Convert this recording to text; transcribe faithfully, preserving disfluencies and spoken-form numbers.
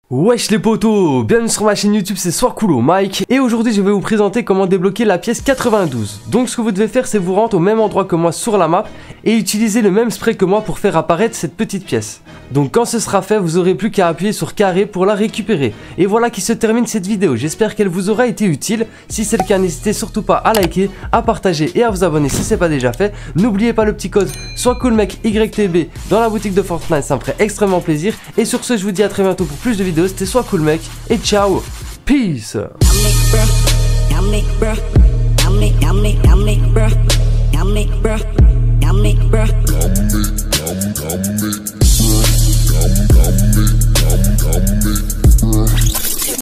Wesh les potos, bienvenue sur ma chaîne YouTube, c'est Soiscoolo Mike. Et aujourd'hui je vais vous présenter comment débloquer la pièce quatre-vingt-douze. Donc ce que vous devez faire, c'est vous rendre au même endroit que moi sur la map et utiliser le même spray que moi pour faire apparaître cette petite pièce. Donc quand ce sera fait, vous aurez plus qu'à appuyer sur carré pour la récupérer. Et voilà qui se termine cette vidéo, j'espère qu'elle vous aura été utile. Si c'est le cas, n'hésitez surtout pas à liker, à partager et à vous abonner si c'est pas déjà fait. N'oubliez pas le petit code SoisCoolMec Y T B dans la boutique de Fortnite, ça me ferait extrêmement plaisir. Et sur ce, je vous dis à très bientôt pour plus de vidéos. C'était Soiscoolmec et ciao, peace.